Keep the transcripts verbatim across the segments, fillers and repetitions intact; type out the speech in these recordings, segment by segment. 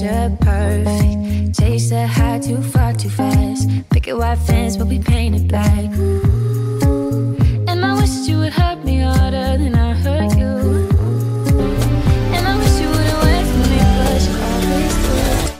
picture perfect. Chase the high too far too fast. Picket white fence but we painted black. And I wish you would hurt me harder than I hurt you. And I wish you would away from me, but you always do.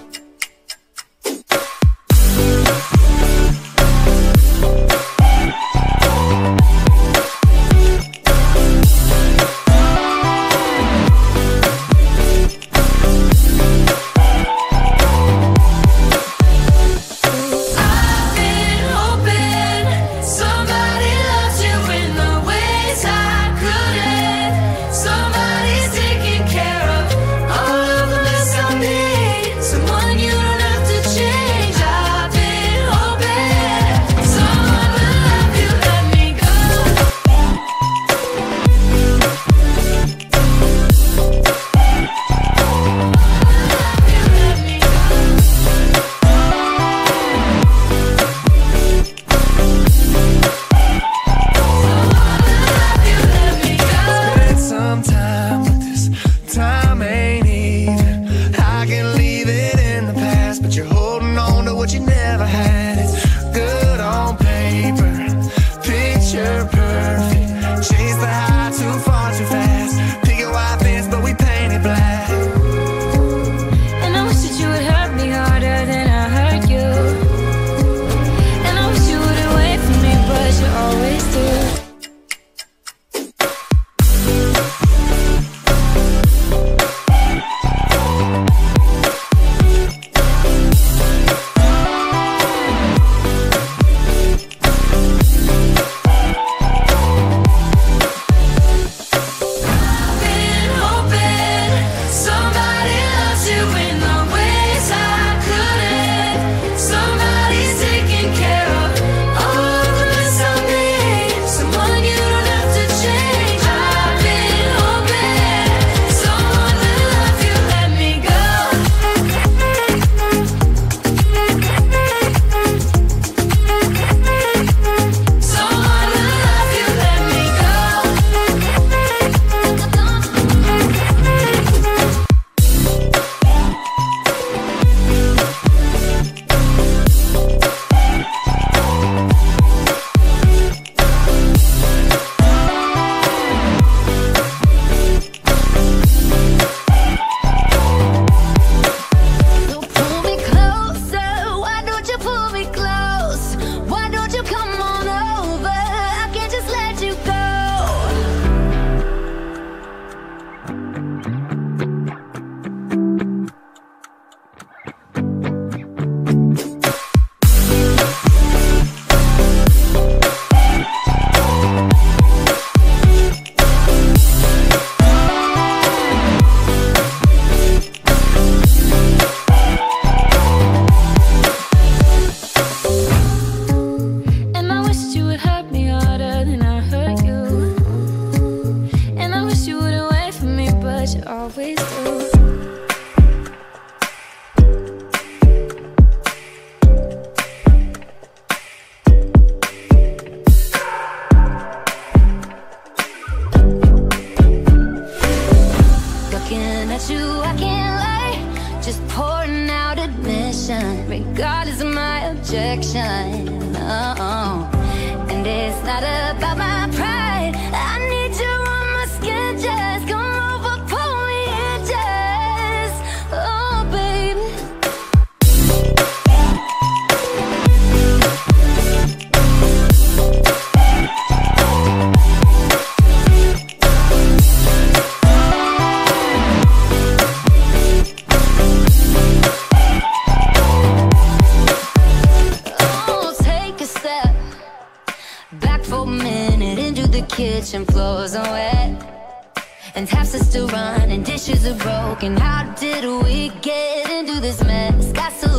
kitchen floors are wet, and taps are still running, dishes are broken. How did we get into this mess? Got so